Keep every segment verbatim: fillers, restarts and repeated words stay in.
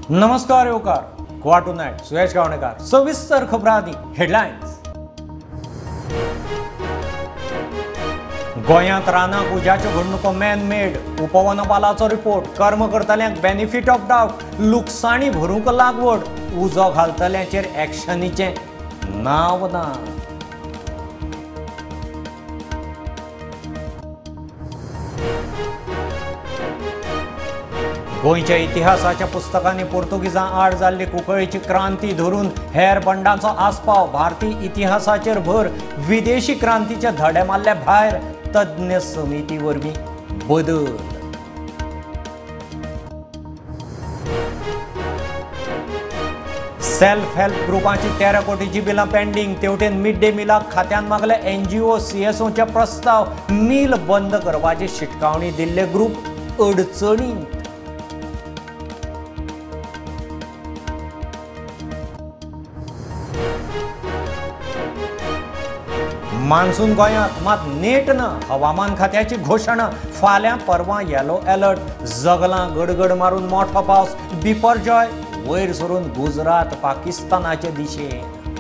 नमस्कार येवकार quarter night Suyash Gavnekar सविस्तर खबरां आदी हेडलायन्स। गोंयांत रानाक उज्याच्यो घडणुको मॅन मेड उपवनपालाचो रिपोर्ट कर्म करतल्यांक बेनिफीट ऑफ डावट लुकसाणी भरूंक लागवड उजो घालतल्यांचेर एक्शनीचें नांव ना। गोंयच्या इतिहासाच्या पुस्तकांनी पोर्तुगीजां आड जाल्ली कुंकळ्ळेची क्रांती धरून हेर बंडांचो आस्पाव भारतीय इतिहासाचेर भर विदेशी क्रांतीचे धडे मारले भायर तज्ञ समिती वरवीं बदल। सेल्फ हेल्प ग्रुपांची तेरा कोटीची बिलां पेंडिंग तेवटेन मिड डे मिलाक खात्यान मागले एनजीओ सीएसओचे प्रस्ताव मिल बंद करपाची शिटकावणी दिल्ले ग्रुप अडचणींत। मान्सून गोंयांत मात नेट ना हवामान खात्याची घोशणा फाल्यां परवां येलो अलर्ट जगलां गडगड मारून मोठो पावस बिपरजॉय वयर सरून गुजरात पाकिस्तानाचे दिशेन।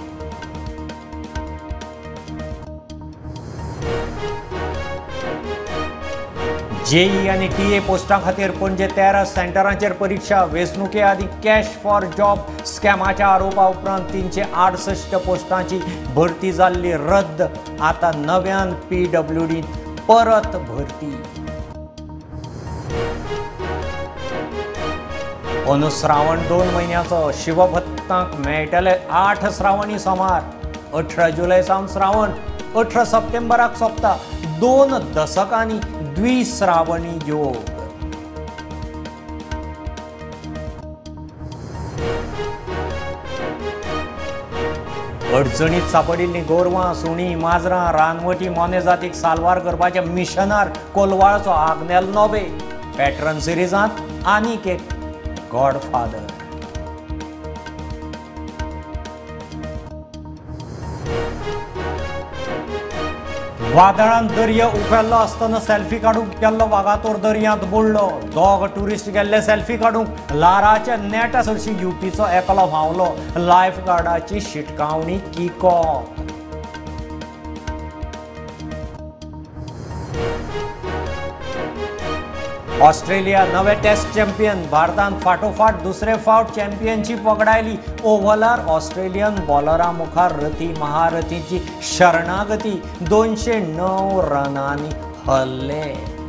जेई आनी टीए पोस्टां खातीर पणजे तेरा सेंटरांचेर परीक्षा वेंचणुके आदी कॅश फॉर जॉब स्कॅमाच्या आरोपा उपरांत तीनशे आडसष्ट पोस्टांची भरती जाल्ली रद्द आता नव्यान पीडब्ल्यूडी परत भरती। अनुश्रावण दोन म्हयन्याचो शिवभक्तांक मेळटले आठ श्रावणी सोमार अठरा जुलय सावन श्रावण अठरा सप्टेंबराक सोंपता दोन दशकांनी द्विश्रावणी योग। अडचणीत सापडिल्लीं गोरवां सुणी माजरां रानवटी मोने जातीक साल्वार करपाच्या मिशनार कोलवाळचो आग्नेल नोबे पॅटर्न सिरिजांत आनीक एक गॉडफादर। वादळान दर्या उफेल्लो आसतना सेल्फी काडूंक गेल्लो वागातोर दर्यांत बुडलो दोग ट्युरिस्ट गेल्ले सेल्फी काडूंक लाराच्या नेटा सरशी युपीचो एकलो व्हांवलो लायफ गार्डाची शिटकावणी किको। ऑस्ट्रेलिया नवे टेस्ट चॅम्पियन भारतान फाटोफाट दुसरे फावट चॅम्पियनशीप वगडायली ओव्हलार ऑस्ट्रेलियन बॉलरां मुखार रथी महारथीची शरणागती दोनशे णव रनांनी हरले।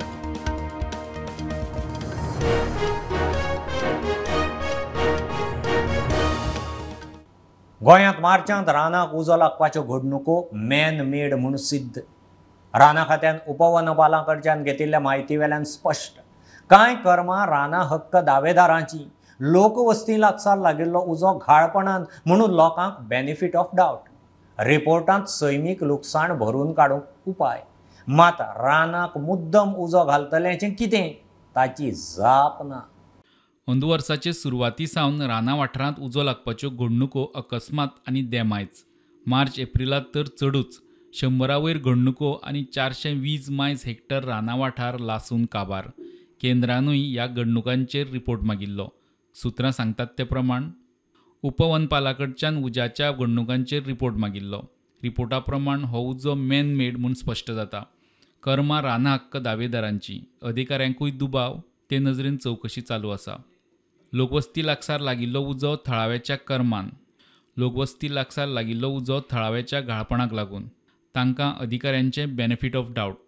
गोंयांत मार्चांत रानाक उजो लागपाच्यो घडणुको मॅन मेड म्हूण सिद्ध। राना खात्यान उपवनपालां कडच्यान घेतिल्ल्या म्हायती वेल्यान स्पश्ट कांय कर्मां राना हक्क दावेदारांची लोकवस्ती लागसार लागिल्लो उजो घाळपणान म्हणून लोकांक बेनिफीट ऑफ डावट रिपोर्टांत सैमीक लुकसाण भरून काडूंक उपाय मात रानाक मुद्दम उजो घालतल्यांचें कितें ताची जाप ना। अंदू वर्साचे सुरवाती सावन राना वाठारांत उजो लागपाच्यो घडणुको अकस्मात आनी देमायच मार्च एप्रिलांत तर चडूच शंबरा वयर घडणुको आनी चारशे वीस मायज हेक्टर राना वाठार लासून काबार। केंद्रानूय ह्या घडणुकांचेर रिपोर्ट मागिल्लो। सुत्रां सांगतात ते प्रमाण उपवनपाला कडच्यान उज्याच्या घडणुकांचेर रिपोर्ट मागिल्लो। रिपोर्टा प्रमाण हो उजो मॅन मेड म्हूण स्पश्ट जाता। कर्मां राना हक्क दावेदारांची अधिकाऱ्यांकूय दुबाव ते नजरेन चवकशी चालू आसा। लोकवस्ती लागसार लागिल्लो उजो थळाव्याच्या कर्मान लोकवस्ती लागसार लागिल्लो उजो थळाव्याच्या घाळपणाक लागून तांकां अधिकाऱ्यांचें बेनिफीट ऑफ डावट।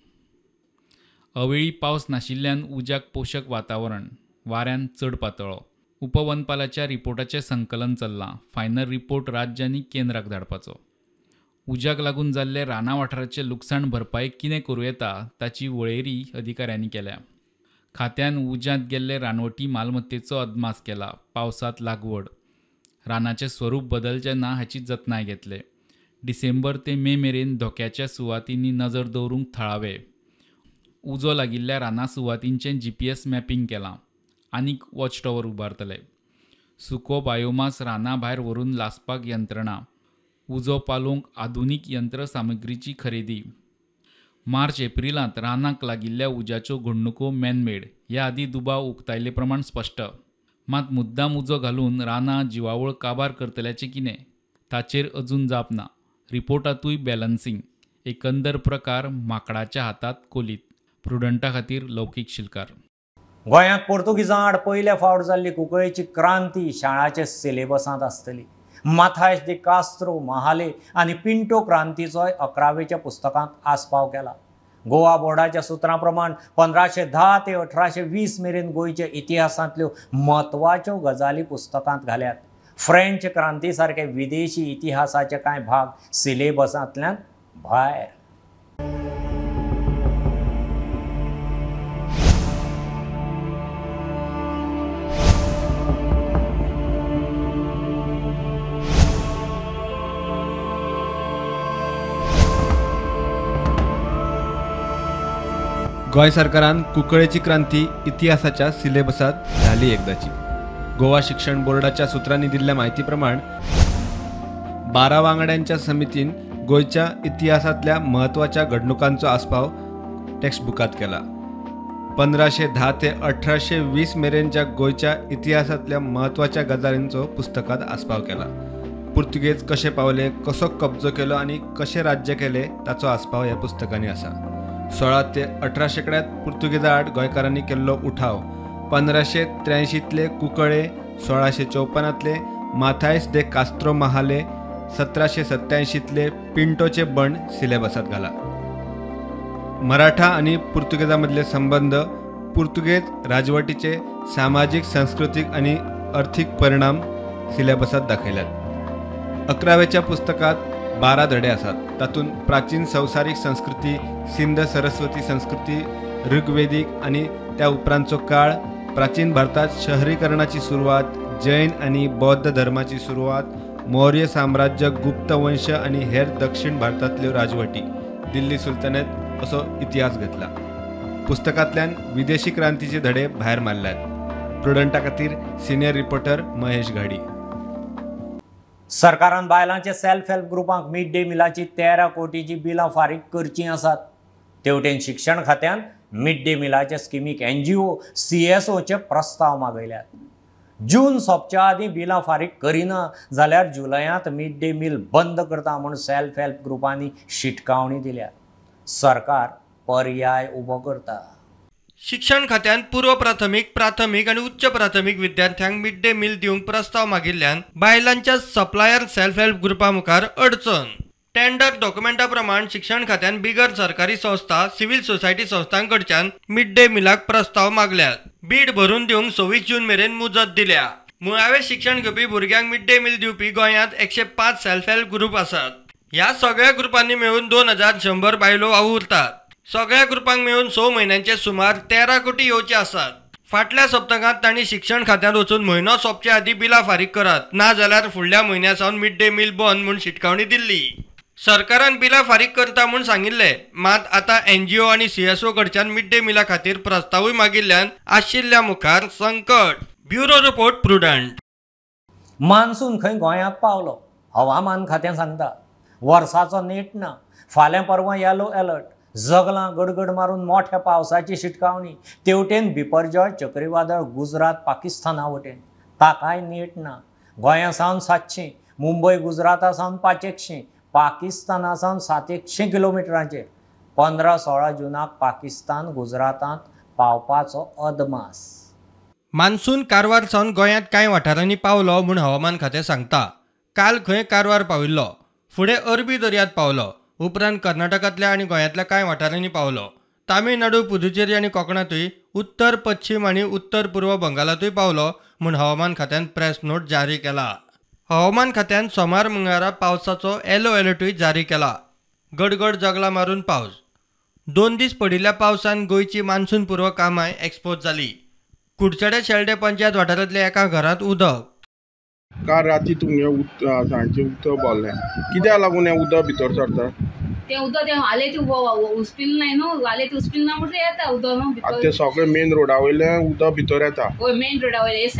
अवेळी पावस नाशिल्ल्यान उज्याक पोशक वातावरण वाऱ्यान चड पातळो। उपवनपालाच्या रिपोर्टाचें संकलन चल्लां। फायनल रिपोर्ट राज्य आनी केंद्राक धाडपाचो। उज्याक लागून जाल्ले राना वाठाराचें लुकसाण भरपायेक कितें करूं येता ताची वळेरी अधिकाऱ्यांनी केल्या। खात्यान उज्यांत गेल्ले रानवटी मालमत्तेचो अदमास केला। पावसांत लागवड रानाचें स्वरूप बदलचें ना हाची जतनाय घेतले। डिसेंबर ते मे मेरेन धोक्याच्या सुवातींनी नजर दवरूंक थळावे उजो लागिल्ल्या राना सुवातींचें जी पी एस मॅपिंग केलां आनीक वॉच टॉवर उबारतले। सुको बायोमास राना भायर व्हरून लासपाक यंत्रणा उजो पालोवंक आधुनीक यंत्रसामुग्रीची खरेदी मार्च एप्रिलांत रानाक लागिल्ल्या उज्याच्यो घडणुको मॅनमेड ह्या आदी दुबाव उक्तायले प्रमाण स्पश्ट। मात मुद्दाम उजो घालून रानां जिवावळ काबार करतल्याचें कितें ताचेर अजून जाप ना. रिपोर्टांतूय बॅलन्सिंग. एकंदर प्रकार माकडाच्या हातांत कोलीत. प्रुडंटा खातीर लौकीक शिलकार. गोंयांत पोर्तुगीजां आड पयले फावट जाल्ली कुंकळेची क्रांती शाळाचे सिलेबसांत आसतली. माथायस दे कास्त्रो महाले आनी पिंटो क्रांतीचोय अकरावेच्या पुस्तकांत आस्पाव केला. गोवा बोर्डाच्या सुत्रां प्रमाण पंदराशे धा ते अठराशे वीस मेरेन गोंयच्या इतिहासांतल्यो म्हत्वाच्यो गजाली पुस्तकांत घाल्यात. फ्रेंच क्रांती सारके विदेशी इतिहासाचे कांय भाग सिलेबसांतल्यान भायर. गोंय सरकारान कुंकळेची क्रांती इतिहासाच्या सिलेबसात घाली एकदाची. गोवा शिक्षण बोर्डाच्या सुत्रांनी दिल्ल्या म्हायती प्रमाण बारा वांगड्यांच्या समितीन गोंयच्या इतिहासातल्या महत्वाच्या घडणुकांचो आस्पाव टेक्स्टबुकात केला. पंदराशे धा ते अठराशे वीस मेरेनच्या गोंयच्या इतिहासातल्या महत्वाच्या गजालींचो पुस्तकात आस्पाव केला. पुर्तुगेज कशे पावले, कसो कब्जो केलो आनी कशे राज्य केले ताचो आस्पाव ह्या पुस्तकांनी आसा. सोळा ते अठरा शेकड्यात पुर्तुगेजा आड गोंयकारांनी केल्लो उठाव, पंदराशे त्र्यायंशीतले कुंकळे, सोळाशे चौपन्नातले माथायस दे कास्त्रो महाले, सतराशे सत्त्यायंशीतले पिंटोचे बंड सिलेबसात घाला. मराठा आणि पुर्तुगेजा मधले संबंध, पुर्तुगेज राजवटीचे सामाजिक, सांस्कृतिक आणि आर्थिक परिणाम सिलेबसात दाखयल्यात. अकरावेच्या पुस्तकात बारा धडे आसात. तातूंत प्राचीन संवसारीक संस्कृती, सिंध सरस्वती संस्कृती, ऋग्वेदीक आणि त्या उपरांतचो काळ, प्राचीन भारतात शहरीकरणाची सुरवात, जैन आणि बौद्ध धर्माची सुरवात, मौर्य साम्राज्य, गुप्त वंश आणि हेर दक्षिण भारतांतल्यो राजवटी, दिल्ली सुलतानेत असो इतिहास घेतला. पुस्तकांतल्यान विदेशी क्रांतीचे धडे भायर मारल्यात. प्रुडंटा खातीर सिनियर रिपोर्टर महेश घाडी. सरकारान बायलांचे सेल्फ हेल्प ग्रुपांक मिड डे मिलाची तेरा कोटीची बिलां फारीक करची आसात. तेवटेन शिक्षण खात्यान मिड डे मिलाचे स्किमीक एनजीओ सीएसओचे प्रस्ताव मागयल्यात. जून सोंपच्या आदीं बिलां फारीक करिना जाल्यार जुलयांत मिड डे मील बंद करता म्हूण सेल्फ हेल्प ग्रुपांनी शिटकावणी दिल्या. सरकार पर्याय उबो करता. शिक्षण खात्यान पूर्व प्राथमीक, प्राथमीक आणि उच्च प्राथमीक विद्यार्थ्यांक मिड डे मील दिवंक प्रस्ताव मागिल्ल्यान बायलांच्या सप्लायर सेल्फ हेल्प ग्रुपा मुखार अडचण. टेंडर डॉक्युमेंटा प्रमाण शिक्षण खात्यान बिगर सरकारी संस्था, सिव्हिल सोसायटी संस्थांकडच्यान मिड डे मिलाक प्रस्ताव मागल्यात. बीड भरून दिवंक सव्वीस जून मेरेन मुजत दिल्या. मुळावे शिक्षण घेवपी भुरग्यांक मिड डे मील दिवपी गोंयांत एकशे पाच सेल्फ हेल्प ग्रुप आसात. ह्या सगळ्या ग्रुपांनी मेळून दोन हजार शंभर बायलो वावुरतात. सगळ्या ग्रुपांक मेळून स म्हयन्यांचे सुमार तेरा कोटी येवचे आसात. फाटल्या सप्तकांत तांणी शिक्षण खात्यांत वचून म्हयनो सोंपचे आदीं बिलां फारीक करात, ना जाल्यार फुडल्या म्हयन्या सावन मिड डे मील बंद म्हूण शिटकावणी दिल्ली. सरकारान बिलां फारीक करता म्हूण सांगिल्ले, मात आतां एनजीओ आनी सीएसओ कडच्यान मिड डे मिला खातीर प्रस्तावूय मागिल्ल्यान आशिल्ल्या मुखार संकट. Bureau report prudent. मान्सून खंय गोंयांत पावलो, हवामान खातें सांगता. वर्साचो नेट ना. फाल्यां परवां येलो अलर्ट. जगलां गडगड मारून मोठ्या पावसाची शिटकावणी. तेवटेन बिपरजॉय चक्रीवादळ गुजरात पाकिस्ताना वटेन. ताकाय नेट ना. गोंया सावन सातशें, मुंबय गुजराता सावन पांचशें, पाकिस्ताना सावन सातशें किलोमिटरांचेर. पंदरा सोळा जुनाक पाकिस्तान गुजरातांत पावपाचो अदमास. मान्सून कारवार सावन गोंयांत कांय वाठारांनी पावलो म्हूण हवामान खातें सांगता. काल खंय कारवार पाविल्लो, फुडें अरबी दर्यांत पावलो, उपरांत कर्नाटकांतल्या आनी गोंयांतल्या कांय वाठारांनी पावलो. तामिळनाडू, पुदुचेरी आनी कोंकणांतूय, उत्तर पश्चिम आनी उत्तर पूर्व बंगालातूय पावलो म्हूण हवामान खात्यान प्रेस नोट जारी केला. हवामान खात्यान सोमार मंगळारा पावसाचो येलो अलर्टूय जारी केला. गडगड जगला मारून पावस. दोन दीस पडिल्ल्या पावसान गोंयची मान्सून पूर्व कामांय एक्सपोज जाली. कुडचडे शेल्डे पंचायत वाठारांतल्या एका घरांत उदक. काल राती तुमगे उद सांजचे उदक भरलें. कित्याक लागून हें उदक भितर सरता? ते उदक ते आले ते उस्पिल नाही न्हू, आले ते उस्पिल ना म्हणून येता उदक न्हू भितर. ते सगळें मेन रोडा वयलें उदक भितर येता. हय, मेन रोडा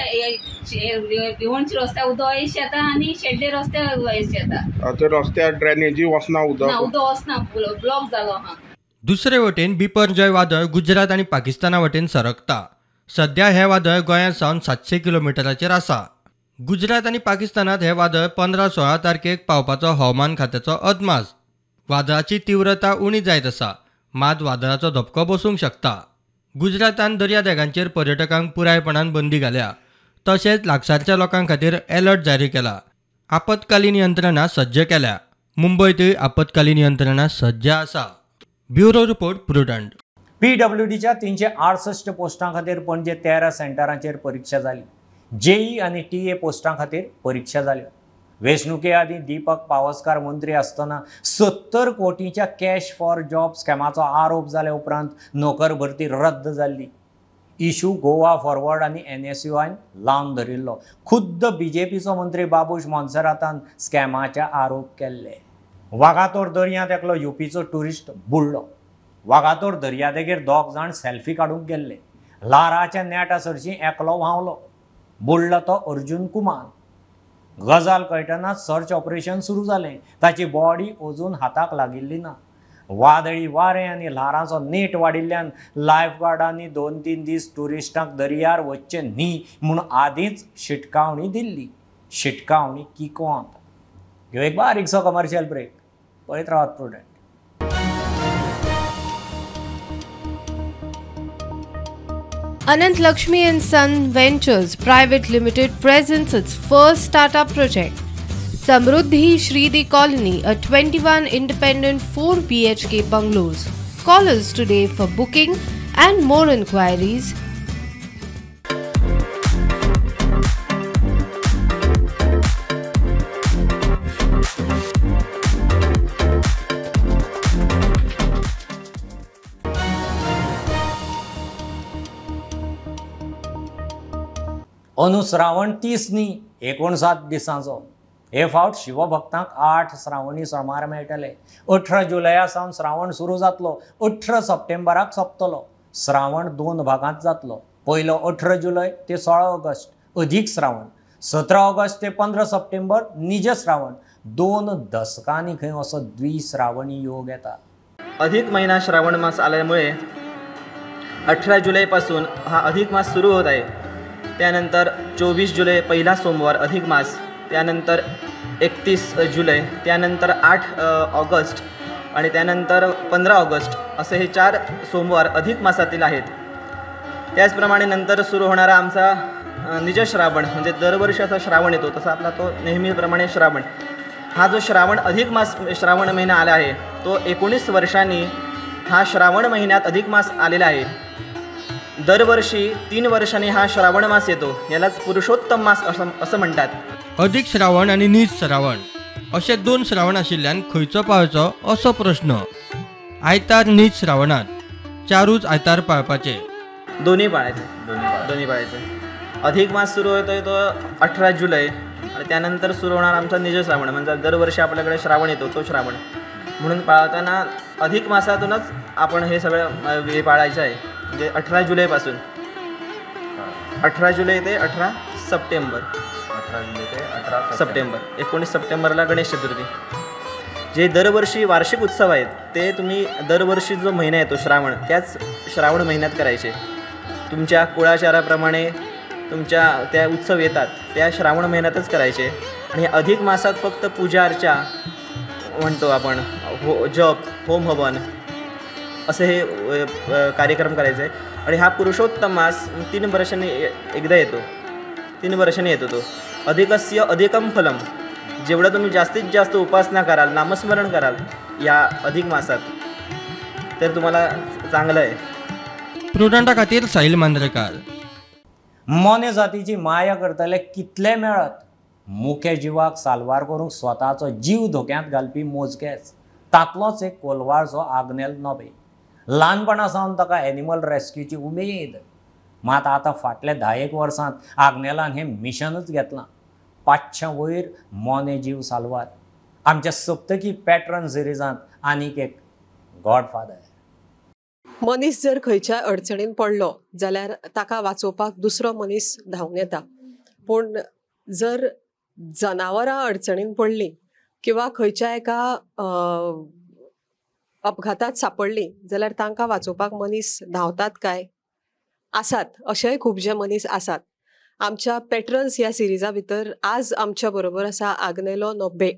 वयले भिवंडचे रस्त्यार उदक अयशें येता आनी शेड्डे रस्त्यार अयशें येता. ते रस्त्यार ड्रेनेजी वचना उदक. ना, उदक वचना, ब्लॉक जालो आहा. दुसरे वटेन बिपरजॉय वादळ गुजरात आनी पाकिस्ताना वटेन सरकता. सध्या हे वादळ गोंया सावन सातशे किलोमिटराचेर आसा. गुजरात आनी पाकिस्तानात हे वादळ पंदरा सोळा तारखेक पावपाचो हवामान खात्याचो अदमास. वादळाची तीव्रता उणी जायत आसा, मात वादळाचो धपको बसूंक शकता. गुजरातान दर्यादेगांचेर पर्यटकांक पुरायपणान बंदी घाल्या. तशेंच लागसारच्या लोकां खातीर अलर्ट जारी केला. आपतकालीन यंत्रणा सज्ज केल्या. मुंबयतय आपतकालीन यंत्रणा सज्ज आसा. Bureau report Prudent. P W डीच्या तीनशे आडसष्ट पोस्टां खातीर पणजे तेरा सेंटरांचेर परीक्षा जाली. जेई आनी टी ए पोस्टां खातीर परीक्षा जाल्यो. वेंचणुके आदी दीपक पावसकार मंत्री आसतना सत्तर कोटींच्या कॅश फॉर जॉब स्कॅमाचो आरोप जाल्या उपरांत नोकर भरती रद्द जाल्ली. इशू गोवा फॉरवर्ड आनी एन एस यू आयन लावन धरिल्लो. खुद्द बीजेपीचो मंत्री बाबूश मोन्सेरातान स्कॅमाचे आरोप केल्ले. वागातोर दर्यांत एकलो युपीचो ट्युरिस्ट बुडलो. वागातोर दर्यादेगेर दोग जाण सेल्फी काडूंक गेल्ले. लाराच्या नेटा सरशी एकलो व्हांवलो. बुडलो तो अर्जुन कुमार. गजाल कळटना सर्च ऑपरेशन सुरू जालें. ताची बॉडी अजून हाताक लागिल्ली ना. वादळी वारें आनी ल्हारांचो नेट वाडिल्ल्यान लायफगार्डांनी दोन तीन दीस ट्युरिस्टांक दर्यार वचचे न्ही म्हूण आदींच शिटकावणी दिल्ली. शिटकावणी किकोंत. ह्यो एक बारीकसो कमर्शियल ब्रेक. पळयत रावात Prudent. Anant Lakshmi and Son Ventures Private Limited presents its first startup project, Samruddhi Shridi Colony, a twenty-one independent four B H K bungalows. Call us today for booking and more inquiries. अनुश्रावण तीस न्ही एकोणसाठ दिसांचो. हे फावट शिवभक्तांक आठ श्रावणी सोमार मेळटले. अठरा जुलया सावन श्रावण सुरू जातलो. अठरा सप्टेंबराक सोंपतलो. श्रावण दोन भागांत जातलो. पयलो अठरा जुलय ते सोळा ऑगस्ट अधीक श्रावण. सतरा ऑगस्ट ते पंदरा सप्टेंबर निज श्रावण. दोन दशकांनी खंय असो द्विश्रावणी योग येता. अधिक महिना श्रावण मास आल्यामुळे अठरा जुलैपासून हा अधिक मास सुरू होत आहे. त्यानंतर चोवीस जुलै पहिला सोमवार अधिक मास. त्यानंतर एकतीस जुलै. त्यानंतर आठ ऑगस्ट आणि त्यानंतर पंधरा ऑगस्ट असे हे चार सोमवार अधिक मासातील आहेत. त्याचप्रमाणे नंतर सुरू होणारा आमचा निज श्रावण म्हणजे दरवर्षाचा श्रावण येतो तसा आपला तो नेहमीप्रमाणे श्रावण. हा जो श्रावण अधिक मास श्रावण महिना आला आहे तो एकोणीस वर्षांनी हा श्रावण महिन्यात अधिक मास आलेला आहे. दरवर्षी तीन वर्षांनी हा श्रावण मास येतो. यालाच पुरुषोत्तम मास असं असं म्हणतात. अधिक श्रावण आणि नीज श्रावण असे दोन श्रावण आशिल्ल्यान खंयचो पाळचो असो प्रश्न. आयतार नीज श्रावणात चारूच आयतार पाळपाचे. दोन्ही पाळायचे. दोन्ही पाळायचे. अधिक मास सुरू होतोय तो अठरा जुलै आणि त्यानंतर सुरू होणार आमचा निज श्रावण म्हणजे दरवर्षी आपल्याकडे श्रावण येतो तो श्रावण. म्हणून पाळताना अधिक मासातूनच आपण हे सगळं हे पाळायचं आहे. म्हणजे अठरा जुलैपासून अठरा जुलै ते अठरा सप्टेंबर. अठरा जुलै ते अठरा सप्टेंबर. एकोणीस सप्टेंबरला गणेश चतुर्थी. जे दरवर्षी वार्षिक उत्सव आहेत ते तुम्ही दरवर्षी जो महिना येतो श्रावण त्याच श्रावण महिन्यात करायचे. तुमच्या कुळाचाराप्रमाणे तुमच्या त्या उत्सव येतात त्या श्रावण महिन्यातच करायचे. आणि अधिक मासात फक्त पूजा अर्चा म्हणतो आपण हो जप होम हवन असे हे कार्यक्रम करायचे आहे. आणि हा पुरुषोत्तम मास तीन वर्षांनी एकदा येतो. तीन वर्षांनी येतो तो. अधिकस्य अधिकम फलम. जेवढं तुम्ही जास्तीत जास्त उपासना कराल नामस्मरण कराल या अधिक मासात तर तुम्हाला चांगलं आहे. प्रुडंटा खातीर साहिल मांद्रेकार. मोने जातीची माया करतले कितले मेळत. मुख्य जिवाक साल्वार करूंक स्वताचो जीव धोक्यांत घालपी मोजकेच. तातलोच एक कोलवाळचो आग्नेल नोबे. ल्हानपणा सावन ताका एनिमल रेस्क्यूची उमेद. मात आतां फाटल्या धा एक वर्सांत आग्नेलान हें मिशनच घेतलां. पांचशे वयर मोने जीव साल्वार. आमच्या सप्तकी पॅट्रन सिरिजांत आनीक एक गॉडफादर. मनीस जर खंयच्याय अडचणीन पडलो जाल्यार ताका वाचोवपाक दुसरो मनीस धांवन येता. पूण जर जनावरां अडचणीन पडलीं किंवा खंयच्या एका अपघातांत सापडलीं जाल्यार तांकां वाचोवपाक मनीस धांवतात काय. आसात अशेय खुबशे मनीस आसात. आमच्या पॅट्रन्स ह्या सिरिजा भितर आज आमच्या बरोबर आसा आग्नेलो नोब्बे.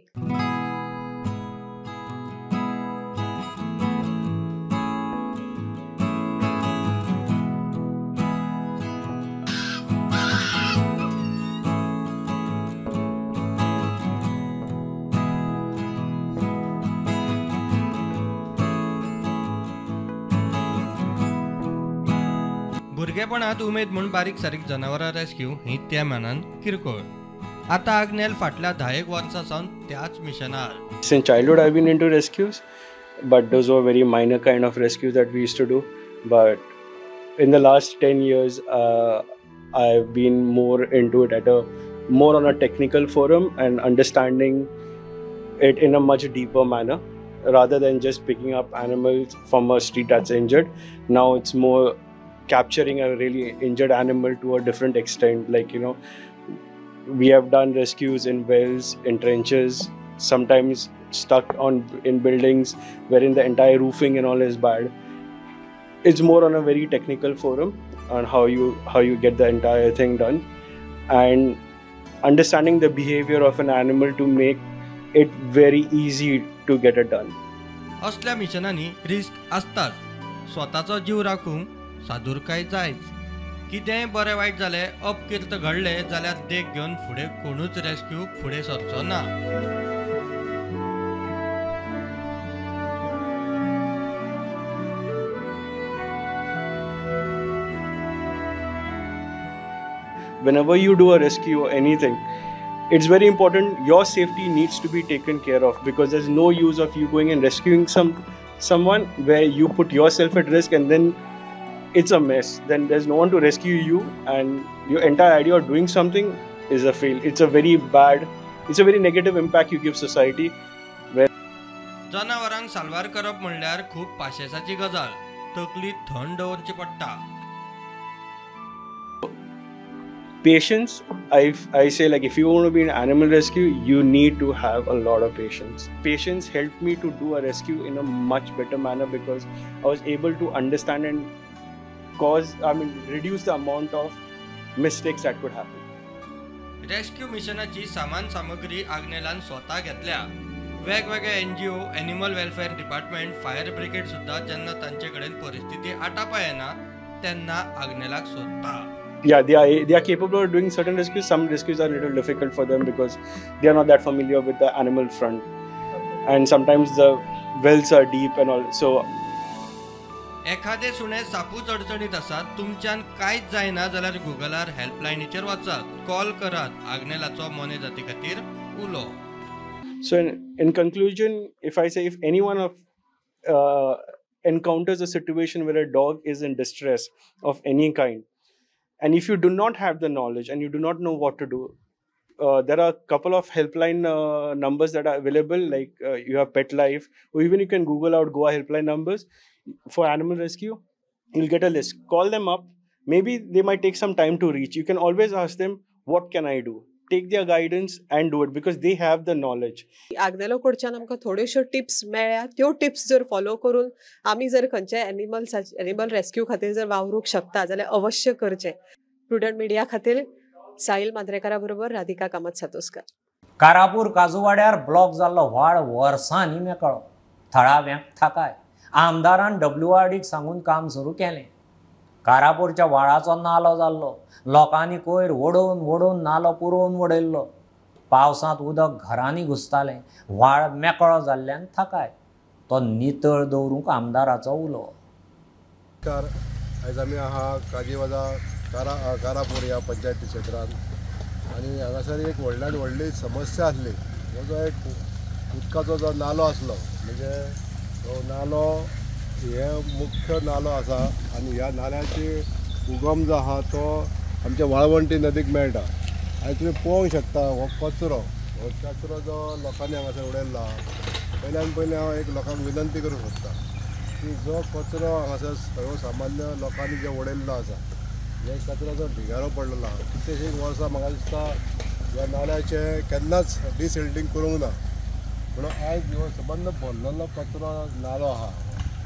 भुरगेपणांत उमेद म्हूण बारीक सारीक जनावरां रेस्क्यू ही त्या मानान किरकोळ. आतां आग्नेल फाटल्या धा एक वर्सां सावन त्याच मिशनार. Since childhood I've been into rescues, but those were very minor kind of rescues that we used to do. But in the last ten years, uh, I've been more into it at a more on a technical forum and understanding it in a much deeper manner, rather than just picking up animals from a street that's injured. Now it's more capturing a really injured animal to a different extent. Like, you know, we have done rescues in wells, in trenches, sometimes stuck on in buildings wherein the entire roofing and all is bad. It's more on a very technical forum on how you how you get the entire thing done, and understanding the behavior of an animal to make it very easy to get it done. असल्या मिशनांनी risk आसताच. स्वताचो जीव राखूंक सादूरकाय जायच. कितेंय बरें वायट जालें, अपकिर्त घडलें जाल्यार देख घेवन फुडें कोणूच रेस्क्यूक फुडें सरचो ना. Whenever you do a rescue or anything, it's very important your safety needs to be taken care of, because there's no use of you going and rescuing some someone where you put yourself at risk and then it's a mess. Then there's no one to rescue you and your entire idea of doing something is a fail. It's a very bad, it's a very negative impact you give society. जनावरांक साल्वार करप म्हणल्यार खूब पाशेसाची गजाल. तकली थंड दवरची पडटा. Patience, I, I say, like, if you want to be an animal rescue, you need to have a lot of patience. Patience helped me to do a rescue in a much better manner, because I was able to understand and cause, I mean, reduce the amount of mistakes that could happen. Rescue मिशनाची सामान सामग्री आग्नेलान स्वता घेतल्या. वेगवेगळे NGO, animal welfare department, fire brigade सुद्धा जेन्ना तांचे कडेन परिस्थिती आटापा येना तेन्ना आग्नेलाक सोदता. Yeah, they are they are capable of doing certain rescues. Some rescues are a little difficult for them because they are not that familiar with the animal front, and sometimes the wells are deep and all. So, एखादे सुणे सापूच अडचणीत आसात, तुमच्यान कांयच जायना जाल्यार गुगलार हेल्पलायनीचेर वचात, call करात. आग्नेलाचो मोने जाती खातीर उलो. So in, in conclusion, if I say, if anyone of uh, encounters a situation where a dog is in distress of any kind, and if you do not have the knowledge and you do not know what to do, uh, there are a couple of helpline uh, numbers that are available, like uh, you have Pet Life, or even you can Google out Goa helpline numbers for animal rescue. You'll get a list. Call them up. Maybe they might take some time to reach. You can always ask them, what can I do? Take their guidance and do it, because they have the knowledge. Agnelo कडच्यान आमकां थोड्योश्यो tips मेळ्ळ्या. त्यो tips जर follow करून आमी जर खंयच्या animals animal rescue खातीर जर वावरूंक शकता जाल्यार अवश्य करचें. प्रुडंट मिडिया खातीर साहिल मांद्रेकारा बरोबर राधिका कामत सातोस्कर. कारापूर काजूवाड्यार ब्लॉक जाल्लो व्हाळ वर्सांनी मेकळो. थळाव्यांक थाकाय. आमदारान डब्ल्यू आर डीक सांगून काम सुरू केलें. कारापूरच्या व्हाळाचो नालो जाल्लो. लोकांनी कोयर ओडोवन ओडोवन नालो पुरोवन उडयल्लो. पावसांत उदक घरांनी घुसतालें. व्हाळ मेकळो जाल्ल्यान थाकाय. तो नितळ दवरूंक आमदाराचो उलो. आयज आमी आहा काजीवाजा कारा कारापूर ह्या पंचायती क्षेत्रांत, आनी हांगासर एक व्हडल्यान व्हडली समस्या आसली. हो जो एक उदकाचो जो नालो आसलो, म्हणजे तो नालो हे मुख्य नालो आसा, आनी ह्या नाल्याची उगम जो आहा तो आमच्या वाळवंटी नदीक मेळटा. आनी तुमी पळोवंक शकता हो कचरो हो कचरो जो लोकांनी हांगासर उडयल्लो आहा. पयल्यान पयलीं हांव एक लोकांक विनंती करूंक सोदता की जो कचरो हांगासर सर्वसामान्य लोकांनी जो उडयल्लो आसा, हे कचऱ्याचो ढिगारो पडलेलो आहा. कितलेशीं वर्सां म्हाका दिसता ह्या नाल्याचें केन्नाच डिसिल्टींग करूंक ना. म्हणून आयज ह्यो संबंद भरलेलो कचरो नालो आहा,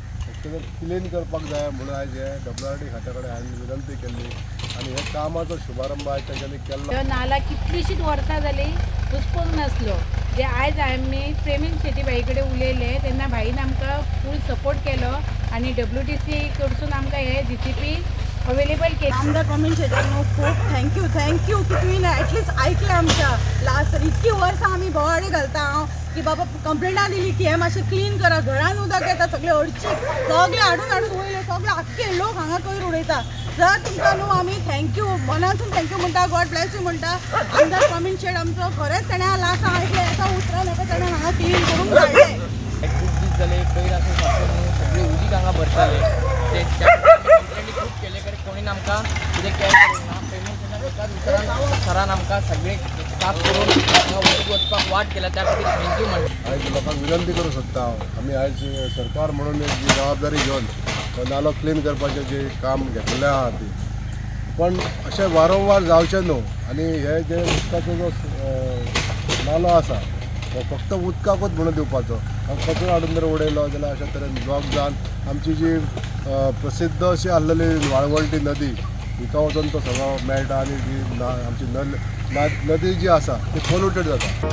क्लीन करपाक जाय म्हणून आयज हे डब्ल्यू आर डी खात्या कडेन हांवें विनंती केल्ली आनी हे कामाचो शुभारंभ आयज तेंच्यांनी केल्लो. नाला कितलीशीच वर्सां जाली घुसपूंक नासलो. जे आयज आमी प्रेमीन शेटी बाई कडेन उलयले तेन्ना भाईन आमकां फूल सपोर्ट केलो आनी डब्ल्यू टी सी कडसून आमकां हे जी सी पी अवेलेबल केले. आमदार प्रवीण शेट्याक न्हू खूब थँक्यू थँक्यू की तुवें ॲटलिस्ट ऐकलें आमच्या लास्ट इतकी वर्सां आमी बोवाडे घालता हांव की बाबा कंप्लेंटां दिली की हे मातशें क्लीन करा. घरान उदक येता सगळे अडची सगळे हाडून हाडून वयले सगळे आख्खे लोक हांगा कोयर उडयता. जर तुमकां न्हू आमी थँक्यू मनासून थँक्यू म्हणटा. गॉड ब्लेस यू म्हणटा. आमदार प्रवीण शेट आमचो खरेंच ताणें लास्ट आयकलें एका उतरान एका ताणें हांगा क्लीन करून काडलें. खूप दीस जाले कोयर आसून सगळे उदीक हांगा भरताले ते कंप्लेंटी खूब केले करी कोणी आमकां कितें कॅर करूंक ना. पेमेंट एकाच उतरान सरान आमकां सगळे साफ करून वचून वचपाक वाट केला त्या खातीर थँक्यू म्हणटा. आयज लोकांक विनंती करूंक सोदता हांव आमी आयज सरकार म्हणून एक जी जबाबदारी घेवन तो नालो क्लीन करपाचें जे काम घेतलेलें आहा ती पण अशें वारंवार जावचें न्हू. आनी हे जे उदकाचो जो नालो आसा तो फक्त उदकाकूच म्हणून दिवपाचो. कचरो हाडून जर उडयलो जाल्यार अशा तरेन ब्लॉक जावन आमची जी प्रसिद्ध अशी आसलेली वाळवंटी नदी हिका वचून तो सगळो मेळटा आनी जी ना आमची नल नदी जी आसा ती पोल्युटेड जाता.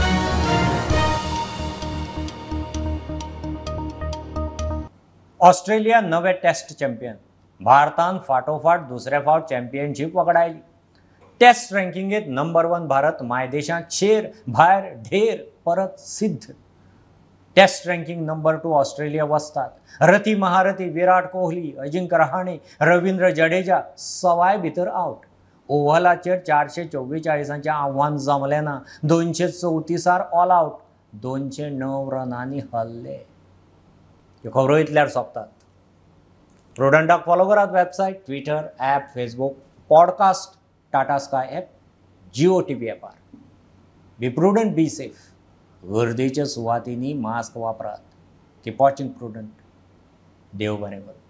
ऑस्ट्रेलिया नवे टेस्ट चॅम्पियन. भारतान फाटोफाट दुसरे फावट चॅम्पियनशीप वगडायली. टेस्ट रँकिंगेत नंबर वन भारत मायदेशांत शेर भायर ढेर परत सिद्ध. Test ranking number two Australia वसतात. रथी महारथी विराट कोहली, अजिंक्य रहाणे, रवींद्र जडेजा सवाय भितर आउट. ओव्हलाचेर चारशे चोव्वेचाळीसांचें आव्हान जमलें ना. दोनशे चवतीसार ऑल आउट. दोनशे णव रनांनी हरले. ह्यो खबरो इतल्यार सोंपतात. प्रुडंटाक फॉलो करात. Website, Twitter, app, Facebook, podcast, Tata Sky app, Jio T V ॲपार. Be Prudent, be safe. गर्देच्या सुवातींनी मास्क वापरात. Keep watching prudent. देव बरें करूं.